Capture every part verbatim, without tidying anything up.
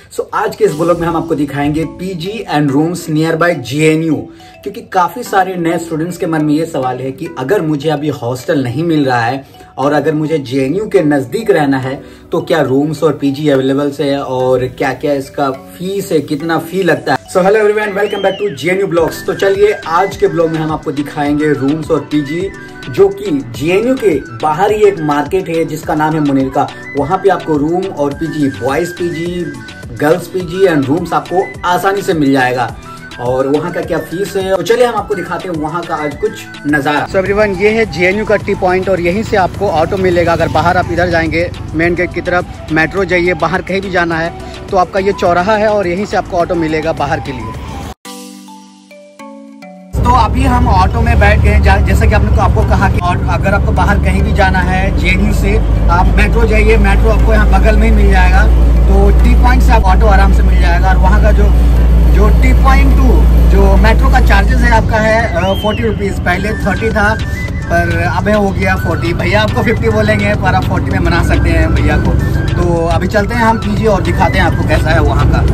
सो so, आज के इस ब्लॉग में हम आपको दिखाएंगे PG and rooms nearby JNU, क्योंकि काफी सारे नए स्टूडेंट्स के मन में ये सवाल है कि अगर मुझे अभी हॉस्टल नहीं मिल रहा है और अगर मुझे जेएनयू के नजदीक रहना है तो क्या रूम्स और पीजी अवेलेबल है और क्या क्या इसका फीस है, कितना फी लगता है। So hello everyone, welcome back to JNU blogs. तो चलिए आज के ब्लॉग में हम आपको दिखाएंगे रूम्स और पीजी, जो कि जेएनयू के बाहर ही एक मार्केट है जिसका नाम है मुनीरका। वहां पे आपको रूम और PG, boys PG, girls PG and rooms आपको आसानी से मिल जाएगा और वहाँ का क्या फीस है। तो चलिए हम आपको दिखाते हैं वहाँ का आज कुछ नजारा। सो एवरीवन, ये है जेएनयू का टी पॉइंट और यहीं से आपको ऑटो मिलेगा। अगर बाहर आप इधर जाएंगे मेन गेट की तरफ, मेट्रो जाइए, बाहर कहीं भी जाना है तो आपका ये चौराहा है और यहीं से आपको ऑटो मिलेगा बाहर के लिए। तो अभी हम ऑटो में बैठ गए, जैसा कि आपने को आपको कहा कि अगर आपको बाहर कहीं भी जाना है जेएनयू से, आप मेट्रो जाइए, मेट्रो आपको यहाँ बगल में ही मिल जाएगा। तो टी पॉइंट से आप ऑटो आराम से मिल जाएगा और वहाँ का जो जो टी पॉइंट टू जो मेट्रो का चार्जेस है आपका है फोर्टी रुपीज़। पहले थर्टी था पर अब हो गया फोर्टी। भैया आपको फिफ्टी बोलेंगे पर आप फोर्टी में मना सकते हैं भैया को। तो अभी चलते हैं हम पीजी और दिखाते हैं आपको कैसा है वहाँ का।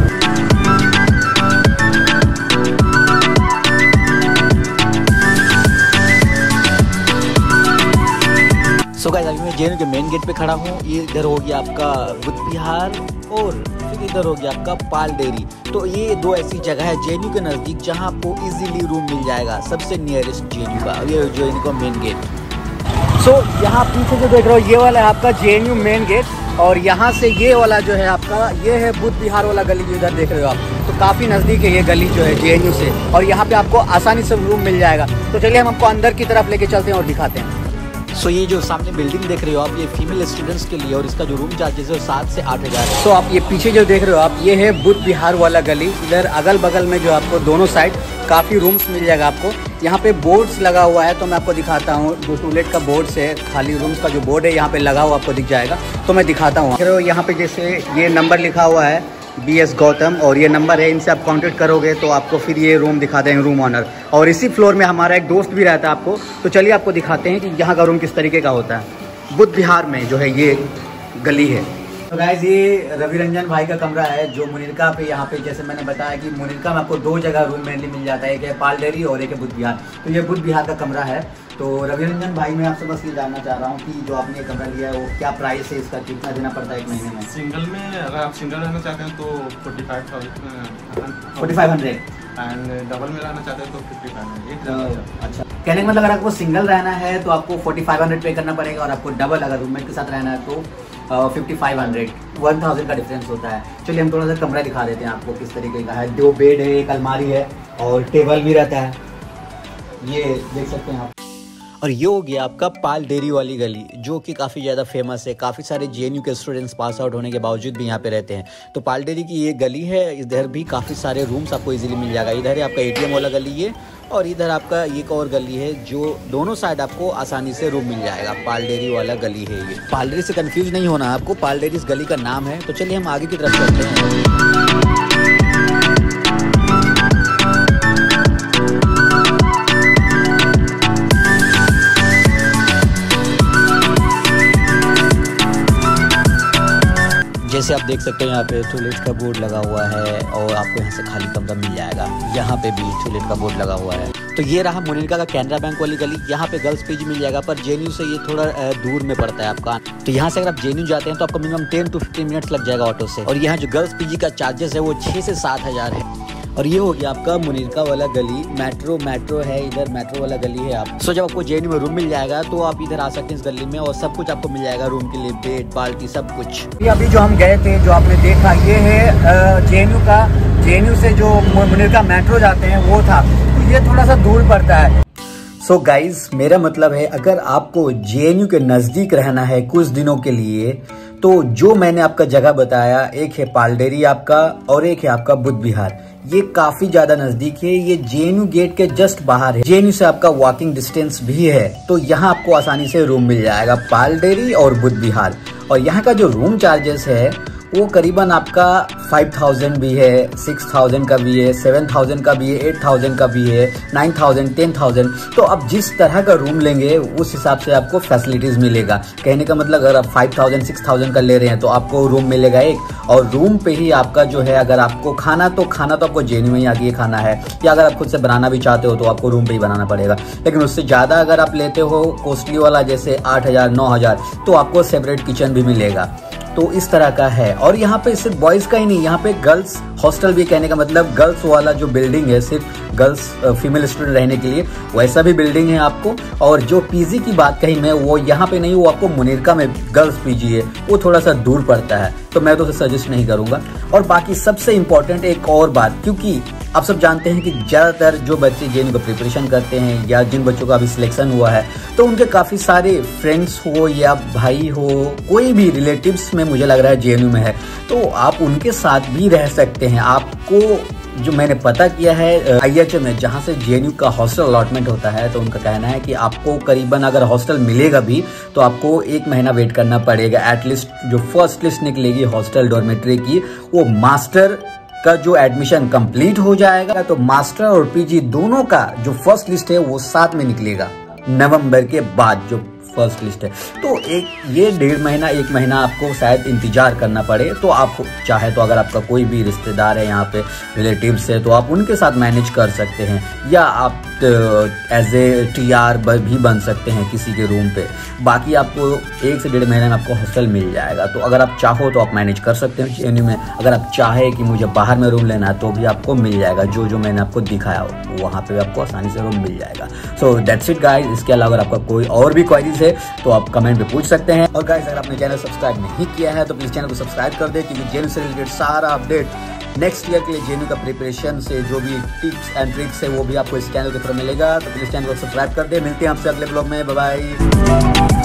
सो गाइस, अभी मैं जेएनयू के मेन गेट पे खड़ा हूँ। ये इधर हो गया आपका बुद्ध विहार और फिर इधर हो गया आपका पाल डेयरी। तो ये दो ऐसी जगह है जेएनयू के नज़दीक जहाँ आपको इजीली रूम मिल जाएगा, सबसे नियरेस्ट जेएनयू का। ये जेएनयू का मेन गेट। सो so, यहाँ पीछे जो देख रहे हो ये वाला है आपका जेएनयू मेन गेट और यहाँ से ये वाला जो है आपका ये है बुद्ध विहार वाला गली जो इधर देख रहे हो आप। तो काफ़ी नज़दीक है ये गली जो है जेएनयू से और यहाँ पे आपको आसानी से रूम मिल जाएगा। तो चलिए हम आपको अंदर की तरफ लेके चलते हैं और दिखाते हैं। सो so, ये जो सामने बिल्डिंग देख रहे हो आप, ये फीमेल स्टूडेंट्स के लिए और इसका जो रूम चार्जेस है सात से आठ हज़ार है। तो आप ये पीछे जो देख रहे हो आप, ये है बुद्ध विहार वाला गली। इधर अगल बगल में जो आपको दोनों साइड काफ़ी रूम्स मिल जाएगा आपको। यहाँ पे बोर्ड्स लगा हुआ है तो मैं आपको दिखाता हूँ। जो टॉयलेट का बोर्ड है, खाली रूम्स का जो बोर्ड है यहाँ पे लगा हुआ आपको दिख जाएगा। तो मैं दिखाता हूँ। यहाँ पे जैसे ये नंबर लिखा हुआ है बी एस गौतम और ये नंबर है, इनसे आप कांटेक्ट करोगे तो आपको फिर ये रूम दिखा देंगे रूम ऑनर। और इसी फ्लोर में हमारा एक दोस्त भी रहता है आपको। तो चलिए आपको दिखाते हैं कि यहाँ का रूम किस तरीके का होता है। बुद्ध विहार में जो है ये गली है। तो गाइस, ये रवि रंजन भाई का कमरा है जो मुनीरका पे, यहाँ पे जैसे मैंने बताया कि मुनीरका में आपको दो जगह रूम मेनली मिल जाता है, एक है पाल डेयरी और एक है बुद्ध विहार। तो ये बुद्ध विहार का कमरा है। तो रवि रंजन भाई, मैं आपसे बस ये जानना चाह रहा हूँ कि जो आपने कमरा लिया है वो क्या प्राइस है इसका, कितना देना पड़ता है एक महीने में? सिंगल में अगर आप सिंगल रहना चाहते हैं तो forty five thousand forty five hundred and double में रहना चाहते हैं तो फिफ्टी फाइव हंड्रेड। अच्छा, कहने का मतलब अगर आपको सिंगल रहना है तो आपको फोर्टी फाइव हंड्रेड पे करना पड़ेगा और आपको डबल अगर रूममेट के साथ रहना है तो fifty five hundred, one thousand का डिफरेंस होता है। चलिए हम थोड़ा सा कमरा दिखा देते हैं आपको किस तरीके का है। दो बेड है, एक अलमारी है और टेबल भी रहता है, ये देख सकते हैं आप। और ये हो गया आपका पाल डेयरी वाली गली, जो कि काफ़ी ज़्यादा फेमस है। काफ़ी सारे जेएनयू के स्टूडेंट्स पास आउट होने के बावजूद भी यहाँ पे रहते हैं। तो पाल डेयरी की ये गली है, इधर भी काफ़ी सारे रूम्स आपको इजीली मिल जाएगा। इधर है आपका एटीएम वाला गली है और इधर आपका एक और गली है जो दोनों साइड आपको आसानी से रूम मिल जाएगा। पाल डेयरी वाला गली है ये। पाल डेयरी से कंफ्यूज नहीं होना आपको, पाल डेयरी इस गली का नाम है। तो चलिए हम आगे की तरफ चलते हैं। जैसे आप देख सकते हैं यहाँ पे टॉयलेट का बोर्ड लगा हुआ है और आपको यहाँ से खाली कमरा मिल जाएगा। यहाँ पे भी टॉयलेट का बोर्ड लगा हुआ है। तो ये रहा मुनीरका का कैनरा बैंक वाली गली। यहाँ पे गर्ल्स पीजी मिल जाएगा पर जेएनयू से ये थोड़ा दूर में पड़ता है आपका। तो यहाँ से अगर आप जेएनयू जाते हैं तो आपको minimum ten to fifteen minutes लग जाएगा ऑटो से। और यहाँ जो गर्ल्स पीजी का चार्जेस है वो छः से सात हज़ार है। और ये हो गया आपका मुनीरका वाला गली। मेट्रो मेट्रो है इधर, मेट्रो वाला गली है आप। सो जब आपको जेएनयू में रूम मिल जाएगा तो आप इधर आ सकते हैं इस गली में और सब कुछ आपको मिल जाएगा रूम के लिए, बेड, बाल्टी, सब कुछ। अभी जो हम गए थे, जो आपने देखा, ये है जेएनयू का, जेएनयू से जो मुनीरका मेट्रो जाते हैं वो था। तो ये थोड़ा सा दूर पड़ता है। सो so गाइज, मेरा मतलब है अगर आपको जेएनयू के नजदीक रहना है कुछ दिनों के लिए तो जो मैंने आपका जगह बताया, एक है पाल डेयरी आपका और एक है आपका बुद्ध विहार, ये काफी ज्यादा नजदीक है। ये जेएनयू गेट के जस्ट बाहर है। जेएनयू से आपका वॉकिंग डिस्टेंस भी है। तो यहाँ आपको आसानी से रूम मिल जाएगा, पाल डेयरी और बुद्ध विहार। और यहाँ का जो रूम चार्जेस है वो करीबन आपका फाइव थाउजेंड भी है, सिक्स थाउजेंड का भी है, सेवन थाउजेंड का भी है, एट थाउजेंड का भी है, नाइन थाउजेंड, टेन थाउजेंड। तो आप जिस तरह का रूम लेंगे उस हिसाब से आपको फैसिलिटीज मिलेगा। कहने का मतलब अगर आप फाइव थाउजेंड, सिक्स थाउजेंड का ले रहे हैं तो आपको रूम मिलेगा एक, और रूम पे ही आपका जो है अगर आपको खाना तो खाना तो आपको जेन्यू में ही आके खाना है, या अगर आप खुद से बनाना भी चाहते हो तो आपको रूम पे ही बनाना पड़ेगा। लेकिन उससे ज़्यादा अगर आप लेते हो कॉस्टली वाला जैसे आठ हज़ार, नौ हज़ार, तो आपको सेपरेट किचन भी मिलेगा। तो इस तरह का है। और यहाँ पे सिर्फ बॉयज़ का ही नहीं, यहाँ पे गर्ल्स हॉस्टल भी, कहने का मतलब गर्ल्स वाला जो बिल्डिंग है सिर्फ गर्ल्स फीमेल स्टूडेंट रहने के लिए, वैसा भी बिल्डिंग है आपको। और जो पीजी की बात कही मैं, वो यहाँ पे नहीं, वो आपको मुनीरका में गर्ल्स पीजी है, वो थोड़ा सा दूर पड़ता है, तो मैं तो उसे सजेस्ट नहीं करूँगा। और बाकी सबसे इम्पोर्टेंट एक और बात, क्योंकि आप सब जानते हैं कि ज़्यादातर जो बच्चे जेएनयू का प्रिपरेशन करते हैं या जिन बच्चों का अभी सिलेक्शन हुआ है, तो उनके काफ़ी सारे फ्रेंड्स हो या भाई हो, कोई भी रिलेटिव्स में मुझे लग रहा है जेएनयू में है, तो आप उनके साथ भी रह सकते हैं। आपको जो मैंने पता किया है आईएचए में, जहाँ से जेएनयू का हॉस्टल अलॉटमेंट होता है, तो उनका कहना है कि आपको करीबन अगर हॉस्टल मिलेगा भी तो आपको एक महीना वेट करना पड़ेगा। एटलीस्ट जो फर्स्ट लिस्ट निकलेगी हॉस्टल डॉर्मेट्री की, वो मास्टर का जो एडमिशन कंप्लीट हो जाएगा, तो मास्टर और पीजी दोनों का जो फर्स्ट लिस्ट है वो साथ में निकलेगा नवंबर के बाद, जो फर्स्ट लिस्ट है। तो एक ये डेढ़ महीना, एक महीना आपको शायद इंतजार करना पड़े। तो आप चाहे तो अगर आपका कोई भी रिश्तेदार है यहाँ पे, रिलेटिव्स है, तो आप उनके साथ मैनेज कर सकते हैं, या आप एज ए टी आर भी बन सकते हैं किसी के रूम पे। बाकी आपको एक से डेढ़ महीने में आपको हॉस्टल मिल जाएगा। तो अगर आप चाहो तो आप मैनेज कर सकते हैं जेएनयू में। अगर आप चाहे कि मुझे बाहर में रूम लेना है तो भी आपको मिल जाएगा, जो जो मैंने आपको दिखाया वहाँ पे आपको आसानी से रूम मिल जाएगा। So that's it guys. इसके अलावा अगर आपका कोई और भी क्वेरीज है तो आप कमेंट में पूछ सकते हैं। और गाइस, अगर आपने चैनल सब्सक्राइब नहीं किया है तो प्लीज चैनल को सब्सक्राइब कर दे, क्योंकि जेएनयू से रिलेटेड सारा अपडेट नेक्स्ट ईयर के लिए जेएनयू का प्रिपरेशन से जो भी टिप्स एंड ट्रिक्स है वो भी आपको इस चैनल के थ्रू मिलेगा। तो प्लीज चैनल को सब्सक्राइब कर दे। मिलते हैं आपसे अगले ब्लॉग में। Bye bye.